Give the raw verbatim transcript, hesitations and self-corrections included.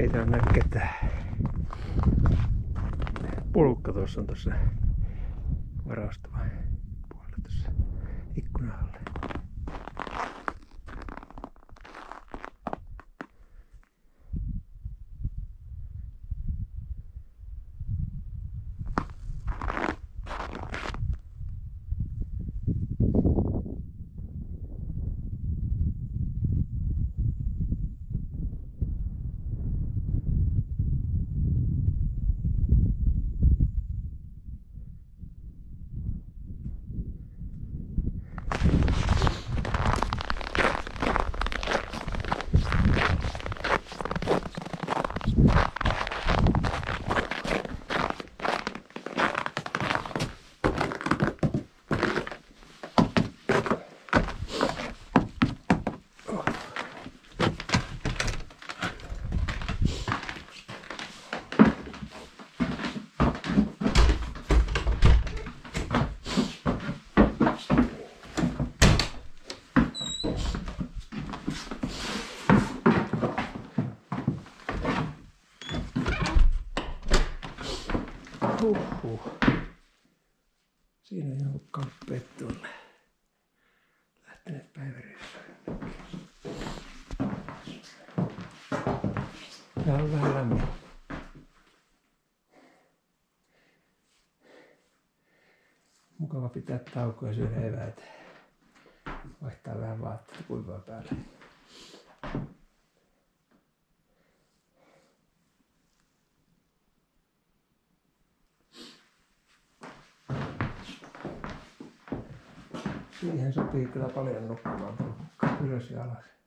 ei täällä näy ketään. Pulkka tuossa on tuossa varastava puolella tuossa ikkunan alle. Huhhuh. Siinä on jonkun kamppeet tuolle. Lähteneet päiväreissuun. Täällä on vähän lämmin. Mukava pitää taukoa ja syödä eväät. Vaihtaa vähän vaatteita kuivaa päälle. Siihen sopii kyllä paljon nukkumaan ylös ja alas.